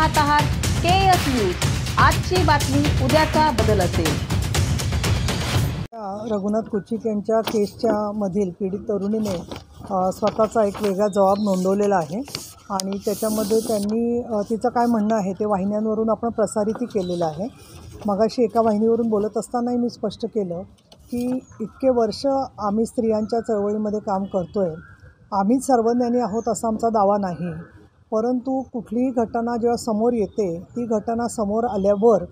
पाहत आहात KS news. आजची बातमी उद्याचा बदल असेल। रघुनाथ कुचिक यांच्या केसच्या मधील पीडित तरुणीने स्वतःचा एक वेगळा जबाब नोंदवलेला आहे आणि त्याच्यामध्ये त्यांनी तिचं काय म्हणणं आहे ते वाहिन्यांवरून आपण प्रसारित केलेलं आहे। मगाशी एका वाहिनीवरून बोलत असतानाही मी स्पष्ट केलं की इतके वर्ष आम्ही स्त्रियांच्या चळवळीमध्ये काम करतोय, आम्ही सर्वज्ञानी आहोत असा आमचा दावा नाही, परंतु कुठलीही घटना जेव्हा समोर येते ती घटना समोर आल्यावर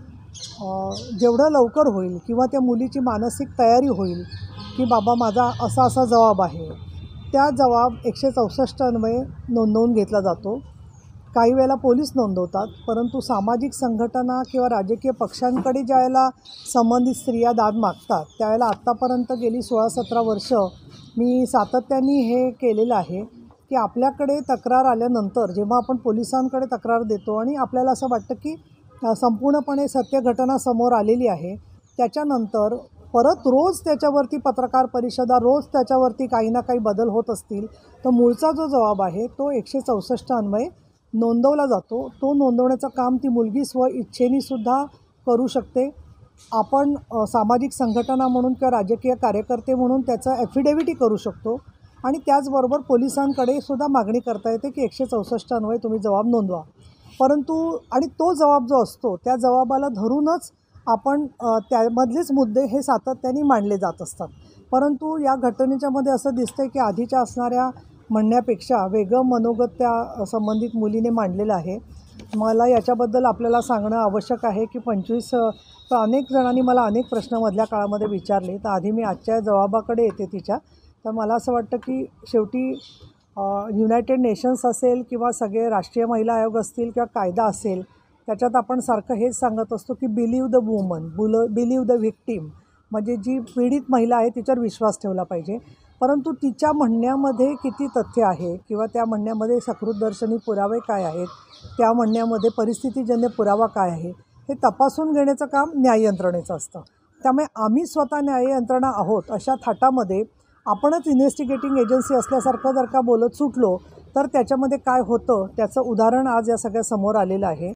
जेवढं लवकर होईल किंवा त्या मुलीची मानसिक तयारी होईल की बाबा माझा असा असा जबाब आहे, त्या जबाब 164 अन्वये नोंदवून घेतला जातो। काही वेळेला पोलीस नोंदवतात, परंतु सामाजिक संघटना किंवा राजकीय पक्षांकडे ज्यावेळेला संबंधित स्त्रिया दाद मागतात त्यावेळेला आत्तापर्यंत गेली 16-17 वर्ष मी सातत्याने हे केलेलं आहे की आपल्याकडे तक्रार आल्यानंतर जेव्हा आपण पोलिसांकडे तक्रार देतो आणि आपल्याला असं वाटतं की संपूर्णपणे सत्य घटना समोर आलेली आहे, त्याच्यानंतर परत रोज त्याच्यावरती पत्रकार परिषदा, रोज त्याच्यावरती काही ना काही बदल होत असतील तर मूळचा जो जबाब आहे तो 164 अन्वये नोंदवला जातो। तो नोंदवण्याचं काम ती मुलगी इच्छेनेसुद्धा करू शकते। आपण सामाजिक संघटना म्हणून किंवा राजकीय कार्यकर्ते म्हणून त्याचं ॲफिडेव्हिटही करू शकतो आणि त्याचबरोबर पोलिसांकडे सुद्धा मागणी करता येते की 164 अन्वये तुम्ही जबाब नोंदवा। परंतु आणि तो जबाब जो असतो त्या जबाबाला धरूनच आपण त्यामधलेच मुद्दे हे सातत्याने मांडले जात असतात। परंतु या घटनेच्यामध्ये असं दिसतंय की आधीच्या असणाऱ्या म्हणण्यापेक्षा वेगळं मनोगत त्या संबंधित मुलीने मांडलेलं आहे। मला याच्याबद्दल आपल्याला सांगणं आवश्यक आहे की अनेक जणांनी मला अनेक प्रश्न मधल्या काळामध्ये विचारले, तर आधी मी आजच्या जबाबाकडे येते तिच्या। तर मला असं वाटतं की शेवटी युनायटेड नेशन्स असेल किंवा सगळे राष्ट्रीय महिला आयोग असतील किंवा कायदा असेल, त्याच्यात आपण सारखं हेच सांगत असतो की believe the woman, believe the victim, म्हणजे जी पीडित महिला आहे तिच्यावर विश्वास ठेवला पाहिजे। परंतु तिच्या म्हणण्यामध्ये किती तथ्य आहे किंवा त्या म्हणण्यामध्ये सकृतदर्शनी पुरावे काय आहेत, त्या म्हणण्यामध्ये परिस्थितीजन्य पुरावा काय आहे हे तपासून घेण्याचं काम न्याययंत्रणेचं असतं। त्यामुळे आम्ही स्वतः न्याययंत्रणा आहोत अशा थाटामध्ये आपणच इन्व्हेस्टिगेटिंग एजन्सी असल्यासारखं जर का बोलत सुटलो तर त्याच्यामध्ये काय होतं त्याचं उदाहरण आज या सगळ्या समोर आलेलं आहे।